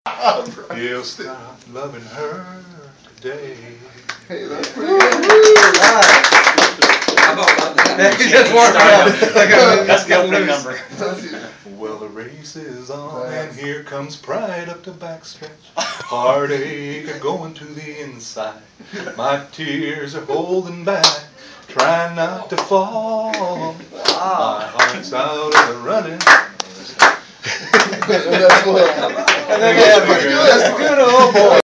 He'll stop loving her today. Hey, that's pretty good. That's the opening number. Well, the race is on, and here comes pride up the backstretch. Heartache going to the inside. My tears are holding back, trying not to fall. My heart's out of the running. That's good. That's good, old boy.